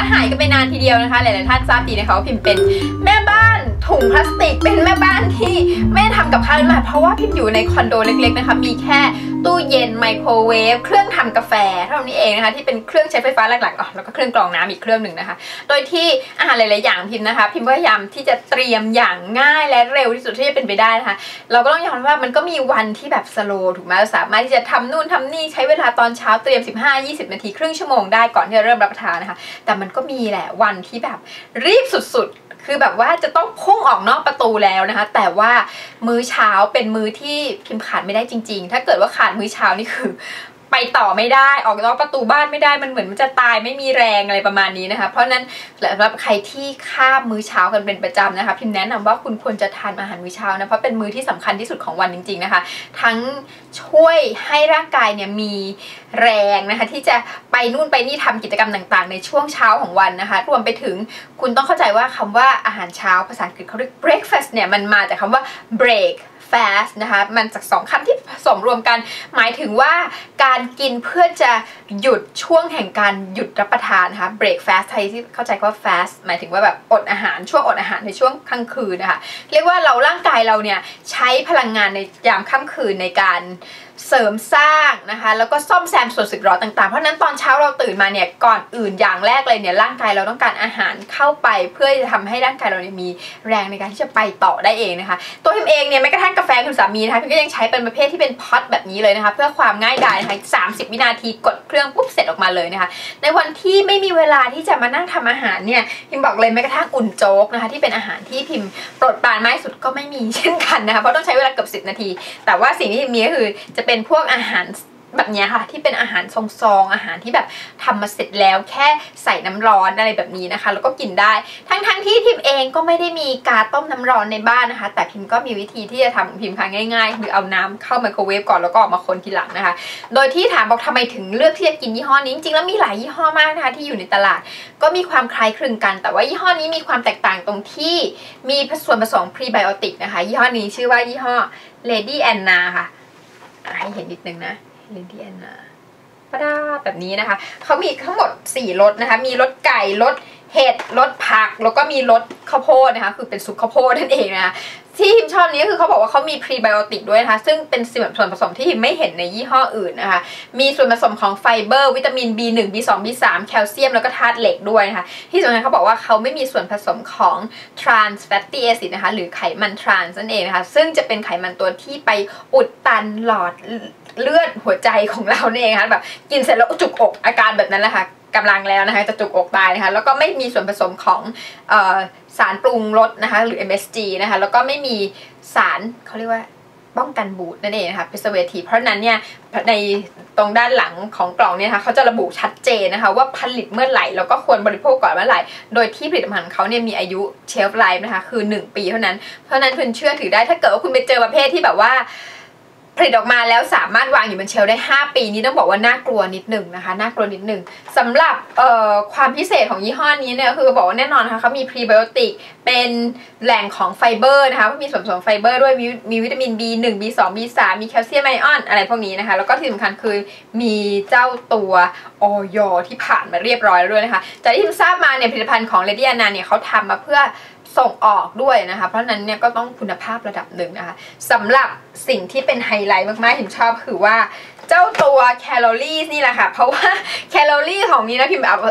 หายกันไปนานทีเดียวนะคะหลายๆท่านทราบดีนะคะว่าพิมเป็นแม่บ้านถุงพลาสติกเป็นแม่บ้านที่ไม่ทำกับข้าวมาเพราะว่าพิมอยู่ในคอนโดเล็กๆนะคะมีแค่ตู้เย็นไมโครเวฟเครื่องทำกาแฟเท่านี้เองนะคะที่เป็นเครื่องใช้ไฟฟ้าหลักๆแล้วก็เครื่องกรองน้ำอีกเครื่องหนึ่งนะคะโดยที่อาหารหลายๆอย่างพิมนะคะพิมพยายามที่จะเตรียมอย่างง่ายและเร็วที่สุดที่จะเป็นไปได้นะคะเราก็ต้องยอมรับว่ามันก็มีวันที่แบบสโลว์ถูกไหมสามารถที่จะทำนู่นทำนี่ใช้เวลาตอนเช้าเตรียม 15-20 นาทีครึ่งชั่วโมงได้ก่อนที่จะเริ่มรับประทานนะคะแต่มันก็มีแหละวันที่แบบรีบสุดๆคือแบบว่าจะต้องพุ่งออกนอกประตูแล้วนะคะแต่ว่ามื้อเช้าเป็นมื้อที่พิมขาดไม่ได้จริงๆถ้าเกิดว่าขาดมื้อเช้านี่คือไปต่อไม่ได้ออกนอกประตูบ้านไม่ได้มันเหมือนมันจะตายไม่มีแรงอะไรประมาณนี้นะคะเพราะนั้นสำหรับใครที่ข้ามมื้อเช้ากันเป็นประจำนะคะพิมแนะนำว่าคุณควรจะทานอาหารมื้อเช้านะเพราะเป็นมื้อที่สำคัญที่สุดของวันจริงๆนะคะทั้งช่วยให้ร่างกายเนี่ยมีแรงนะคะที่จะไปนู่นไปนี่ทำกิจกรรมต่างๆในช่วงเช้าของวันนะคะรวมไปถึงคุณต้องเข้าใจว่าคำว่าอาหารเช้าภาษาอังกฤษเขาเรียก breakfast เนี่ยมันมาจากคำว่า break fast นะคะมันจาก2คำที่ผสมรวมกันหมายถึงว่าการกินเพื่อจะหยุดช่วงแห่งการหยุดรับประทานนะคะ break fast ไทยที่เข้าใจว่า fast หมายถึงว่าแบบอดอาหารช่วงอดอาหารในช่วงกลางคืนนะคะเรียกว่าร่างกายเราเนี่ยใช้พลังงานในยามค่ำคืนในการเสริมสร้างนะคะแล้วก็ซ่อมแซมส่วนสึกหรอต่างๆเพราะนั้นตอนเช้าเราตื่นมาเนี่ยก่อนอื่นอย่างแรกเลยเนี่ยร่างกายเราต้องการอาหารเข้าไปเพื่อจะทำให้ร่างกายเราเนี่ยมีแรงในการที่จะไปต่อได้เองนะคะตัวพิมเองเนี่ยแม้กระทั่งกาแฟคุณสามีนะคะพิมก็ยังใช้เป็นประเภทที่เป็นพอตแบบนี้เลยนะคะเพื่อความง่ายดายนะคะ30 วินาทีกดเครื่องปุ๊บเสร็จออกมาเลยนะคะในวันที่ไม่มีเวลาที่จะมานั่งทำอาหารเนี่ยพิมบอกเลยแม้กระทั่งอุ่นโจ๊กนะคะที่เป็นอาหารที่พิมโปรดปรานมากที่สุดก็ไม่มีเช่นกันนะคะเพราะต้องใช้เวลาเกือบ10 นาทีแต่ว่าสิ่งที่มีก็คือจะเป็นพวกอาหารแบบนี้ค่ะที่เป็นอาหารซองๆอาหารที่แบบทำมาเสร็จแล้วแค่ใส่น้ำร้อนอะไรแบบนี้นะคะแล้วก็กินได้ทั้งที่พิมเองก็ไม่ได้มีกาต้มน้ำร้อนในบ้านนะคะแต่พิมก็มีวิธีที่จะทำของพิมค่ะง่ายๆคือเอาน้ำเข้าไมโครเวฟก่อนแล้วก็ออกมาคนทีหลังนะคะโดยที่ถามบอกทำไมถึงเลือกที่จะกินยี่ห้อนี้จริงๆแล้วมีหลายยี่ห้อมากนะคะที่อยู่ในตลาดก็มีความคล้ายคลึงกันแต่ว่ายี่ห้อนี้มีความแตกต่างตรงที่มีส่วนผสมพรีไบโอติกนะคะยี่ห้อนี้ชื่อว่ายี่ห้อ Lady Anna ค่ะให้เห็นนิดนึงนะLady Anna ปะดาแบบนี้นะคะเขามีทั้งหมด4รสนะคะมีรสไก่รสเห็ดรสผักแล้วก็มีรสข้าวโพดนะคะคือเป็นซุปข้าวโพดนั่นเองนะคะที่พิมชอบนี้คือเขาบอกว่าเขามีพรีไบโอติกด้วยนะคะซึ่งเป็นส่วนผสมที่พิมไม่เห็นในยี่ห้ออื่นนะคะมีส่วนผสมของไฟเบอร์วิตามิน B1 B2 B3 แคลเซียมแล้วก็ธาตุเหล็กด้วยนะคะที่สำคัญเขาบอกว่าเขาไม่มีส่วนผสมของ trans fatty acid นะคะหรือไขมัน trans นั่นเองนะคะซึ่งจะเป็นไขมันตัวที่ไปอุดตันหลอดเลือดหัวใจของเราเองค่ะแบบกินเสร็จแล้วจุกอกอาการแบบนั้นแหละค่ะกำลังแล้วนะคะจะจุกอกตายนะคะแล้วก็ไม่มีส่วนผสมของสารปรุงรสนะคะหรือ MSG นะคะแล้วก็ไม่มีสารเขาเรียกว่าป้องกันบูดนั่นเองนะคะ preservative เพราะนั้นเนี่ยในตรงด้านหลังของกล่องเนี่ยนะคะเขาจะระบุชัดเจนนะคะว่าผลิตเมื่อไหร่แล้วก็ควรบริโภคก่อนเมื่อไหร่โดยที่ผลิตภัณฑ์ของเขาเนี่ยมีอายุ shelf life นะคะคือ1 ปีเท่านั้นเพราะนั้นคุณเชื่อถือได้ถ้าเกิดว่าคุณไปเจอประเภทที่แบบว่าผลิตออกมาแล้วสามารถวางอยู่บนเชลฟ์ได้5 ปีนี้ต้องบอกว่าน่ากลัวนิดหนึ่งนะคะน่ากลัวนิดหนึ่งสำหรับความพิเศษของยี่ห้อนี้เนี่ยคือบอกว่าแน่นอนนะคะเขามีพรีไบโอติกเป็นแหล่งของไฟเบอร์นะคะมีส่วนผสมไฟเบอร์ด้วยมีวิตามิน B1 B2 B3 มีแคลเซียมไอออนอะไรพวกนี้นะคะแล้วก็ที่สำคัญคือมีเจ้าตัวออยที่ผ่านมาเรียบร้อยแล้วด้วยนะคะจากที่ทราบมาเนี่ยผลิตภัณฑ์ของ Lady Anna เนี่ยเขาทำมาเพื่อส่งออกด้วยนะคะเพราะนั้นเนี่ยก็ต้องคุณภาพระดับหนึ่งนะคะสำหรับสิ่งที่เป็นไฮไลท์มากๆพิมชอบคือว่าเจ้าตัวแคลอรี่นี่แหละค่ะเพราะว่าแคลอรี่ของนี้นะพิมเอา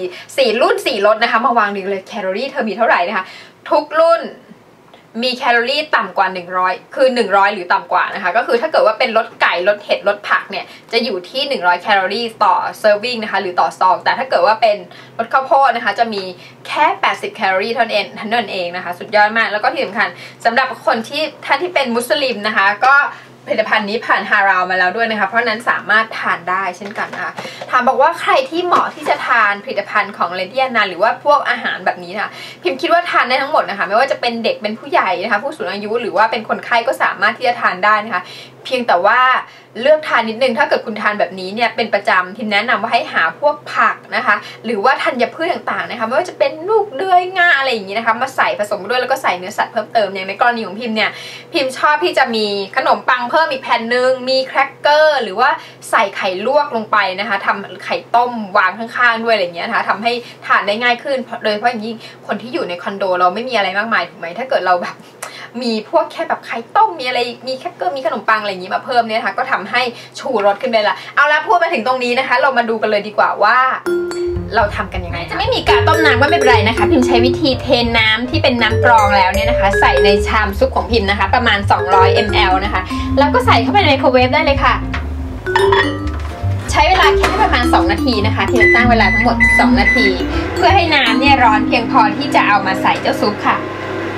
4รุ่น4รสนะคะมาวางดีเลยแคลอรี่เธอมีเท่าไหร่นะคะทุกรุ่นมีแคลอรี่ต่ำกว่า100คือ100หรือต่ำกว่านะคะก็คือถ้าเกิดว่าเป็นรสไก่รสเห็ดรสผักเนี่ยจะอยู่ที่100แคลอรี่ต่อเซอร์วิงนะคะหรือต่อซองแต่ถ้าเกิดว่าเป็นรสข้าวโพดนะคะจะมีแค่80แคลอรี่เท่านั้นเองนะคะสุดยอดมากแล้วก็ที่สำคัญสำหรับคนที่ท่านที่เป็นมุสลิมนะคะก็ผลิตภัณฑ์นี้ผ่านฮาราวมาแล้วด้วยนะคะเพราะนั้นสามารถทานได้เช่นกันนะคะถามบอกว่าใครที่เหมาะที่จะทานผลิตภัณฑ์ของ Lady Anna หรือว่าพวกอาหารแบบนี้นะคะพิมคิดว่าทานได้ทั้งหมดนะคะไม่ว่าจะเป็นเด็กเป็นผู้ใหญ่นะคะผู้สูงอายุหรือว่าเป็นคนไข้ก็สามารถที่จะทานได้นะคะเพียงแต่ว่าเลือกทานนิดนึงถ้าเกิดคุณทานแบบนี้เนี่ยเป็นประจำพิมแนะนำว่าให้หาพวกผักนะคะหรือว่าธัญพืชต่างๆนะคะไม่ว่าจะเป็นลูกเดือยงาอะไรอย่างนี้นะคะมาใส่ผสมด้วยแล้วก็ใส่เนื้อสัตว์เพิ่มเติมอย่างในกรณีของพิมเนี่ยพิมชอบที่จะมีขนมปังเพิ่มอีกแผ่นนึงมีแครกเกอร์หรือว่าใส่ไข่ลวกลงไปนะคะทำไข่ต้มวางข้างๆด้วยอะไรอย่างเงี้ยนะคะทำให้ทานได้ง่ายขึ้นโดยเฉพาะอย่างยิ่งคนที่อยู่ในคอนโดเราไม่มีอะไรมากมายถูกไหมถ้าเกิดเราแบบมีพวกแค่แบบไข่ต้มมีอะไรมีแครกเกอร์มีขนมปังอะไรอย่างนี้มาเพิ่มเนี่ยนะคะก็ทำให้ชูรสขึ้นไปละเอาละพูดมาถึงตรงนี้นะคะเรามาดูกันเลยดีกว่าว่าเราทำกันยังไงจะไม่มีการต้มน้ำก็ไม่เป็นไรนะคะพิมใช้วิธีเทน้ำที่เป็นน้ำกรองแล้วเนี่ยนะคะใส่ในชามซุปของพิมนะคะประมาณ200 ml นะคะแล้วก็ใส่เข้าไปในไมโครเวฟได้เลยค่ะใช้เวลาแค่ประมาณ2นาทีนะคะพิมตั้งเวลาทั้งหมด2นาทีเพื่อให้น้ำเนี่ยร้อนเพียงพอที่จะเอามาใส่เจ้าซุปค่ะ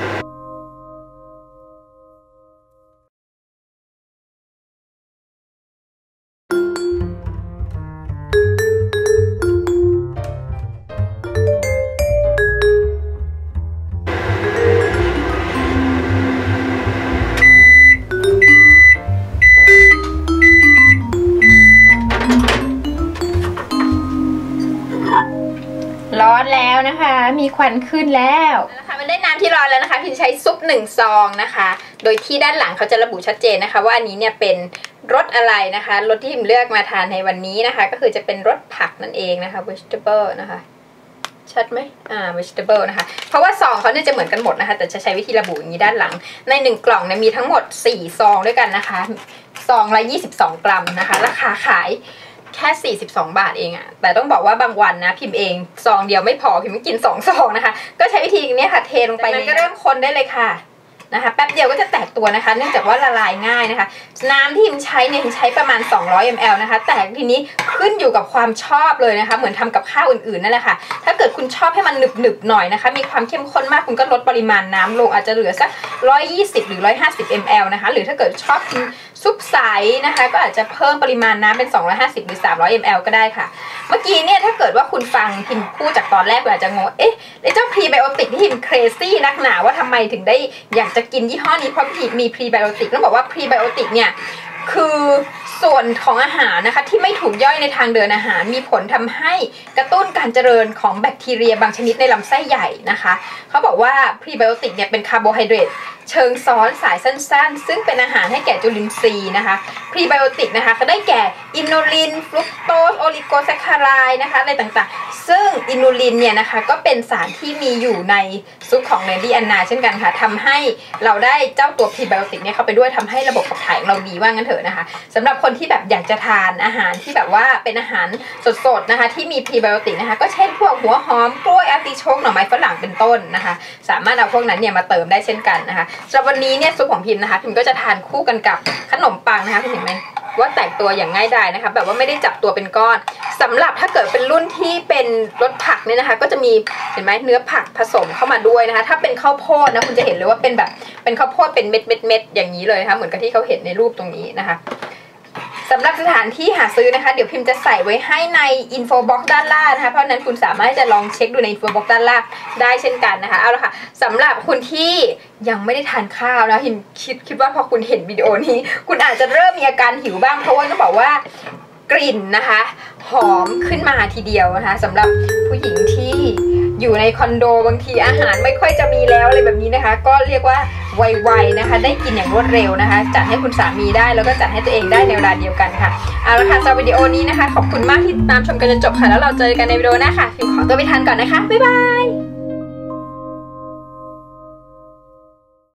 ร้อนแล้วนะคะมีควันขึ้นแล้วนะคะมันได้น้ำที่ร้อนแล้วนะคะพิมใช้ซุป1 ซองนะคะโดยที่ด้านหลังเขาจะระบุชัดเจนนะคะว่าอันนี้เนี่ยเป็นรสอะไรนะคะรสที่พิมเลือกมาทานในวันนี้นะคะก็คือจะเป็นรสผักนั่นเองนะคะ vegetable นะคะชัดไหมvegetable นะคะเพราะว่าซองเขาเนี่ยจะเหมือนกันหมดนะคะแต่จะใช้วิธีระบุอย่างนี้ด้านหลังใน1กล่องเนี่ยมีทั้งหมด4 ซองด้วยกันนะคะซองละ22 กรัมนะคะราคาขายแค่42 บาทเองอะแต่ต้องบอกว่าบางวันนะพิมเองซองเดียวไม่พอพิมไม่กิน2 ซองนะคะก็ใช้วิธีนี้ค่ะเทลงไปมันก็เริ่มคนได้เลยค่ะนะคะแป๊บเดียวก็จะแตกตัวนะคะเนื่องจากว่าละลายง่ายนะคะน้ำที่พิมใช้เนี่ยพิมใช้ประมาณ200 ml นะคะแต่ทีนี้ขึ้นอยู่กับความชอบเลยนะคะเหมือนทำกับข้าวอื่นๆนั่นแหละค่ะถ้าเกิดคุณชอบให้มันหนึบๆหน่อยนะคะมีความเข้มข้นมากคุณก็ลดปริมาณน้ำลงอาจจะเหลือสัก120หรือ150 ml นะคะหรือถ้าเกิดชอบกินซุปใสนะคะก็อาจจะเพิ่มปริมาณน้ำเป็น250หรือ300 ml ก็ได้ค่ะเมื่อกี้เนี่ยถ้าเกิดว่าคุณฟังพิมพูดจากตอนแรกคุณอาจจะงงเอ๊ะไอ้เจ้าพรีไบโอติกที่พิมเครซี่นักหนาว่าทำไมถึงได้อยากจะกินยี่ห้อนี้เพราะมีพรีไบโอติกต้องบอกว่าพรีไบโอติกเนี่ยคือส่วนของอาหารนะคะที่ไม่ถูกย่อยในทางเดินอาหารมีผลทำให้กระตุ้นการเจริญของแบคทีเรียบางชนิดในลำไส้ใหญ่นะคะเขาบอกว่าพรีไบโอติกเนี่ยเป็นคาร์โบไฮเดรตเชิงซ้อนสายสั้นๆซึ่งเป็นอาหารให้แก่จุลินทรีย์นะคะพรีไบโอติกนะคะก็ได้แก่อินูลินฟรุกโตสโอลิโกแซคคาไรด์นะคะอะไรต่างๆซึ่งอินูลินเนี่ยนะคะก็เป็นสารที่มีอยู่ในซุปของเลดี้แอนนาเช่นกันค่ะทำให้เราได้เจ้าตัวพรีไบโอติกเนี่ยเข้าไปด้วยทำให้ระบบขับถ่ายของเราดีว่างั้นเถอะนะคะสำหรับคนที่แบบอยากจะทานอาหารที่แบบว่าเป็นอาหารสดๆนะคะที่มีพรีไบโอติกนะคะก็เช่นพวกหัวหอมกล้วยอาร์ติโชกหน่อไม้ฝรั่งเป็นต้นนะคะสามารถเอาพวกนั้นเนี่ยมาเติมได้เช่นกันนะคะสำหรับวันนี้เนี่ยซุปของพิมนะคะพิมก็จะทานคู่กันกับขนมปังนะคะคุณเห็นไหมว่าแตกตัวอย่างง่ายดายนะคะแบบว่าไม่ได้จับตัวเป็นก้อนสำหรับถ้าเกิดเป็นรุ่นที่เป็นรสผักเนี่ยนะคะก็จะมีเห็นไหมเนื้อผักผสมเข้ามาด้วยนะคะถ้าเป็นข้าวโพดนะคุณจะเห็นเลยว่าเป็นแบบเป็นข้าวโพดเป็นเม็ดอย่างนี้เลยนะคะเหมือนกับที่เขาเห็นในรูปตรงนี้นะคะสำหรับสถานที่หาซื้อนะคะเดี๋ยวพิมจะใส่ไว้ให้ในอินโฟบ็อกซ์ด้านล่างนะคะเพราะนั้นคุณสามารถจะลองเช็คดูในอินโฟบ็อกซ์ด้านล่างได้เช่นกันนะคะเอาละค่ะสำหรับคุณที่ยังไม่ได้ทานข้าวนะพิมคิดว่าพอคุณเห็นวิดีโอนี้คุณอาจจะเริ่มมีอาการหิวบ้างเพราะว่าต้องบอกว่ากลิ่นนะคะหอมขึ้นมาทีเดียวนะคะสำหรับผู้หญิงที่อยู่ในคอนโดบางทีอาหารไม่ค่อยจะมีแล้วอะไรแบบนี้นะคะก็เรียกว่าไวๆนะคะได้กินอย่างรวดเร็วนะคะจัดให้คุณสามีได้แล้วก็จัดให้ตัวเองได้ในเวลาเดียวกันค่ะเอาละค่ะสำหรับวิดีโอนี้นะคะขอบคุณมากที่ตามชมกันจนจบค่ะแล้วเราเจอกันในวิดีโอหน้าค่ะพิมขอตัวไปทานก่อนนะคะบ๊ายบาย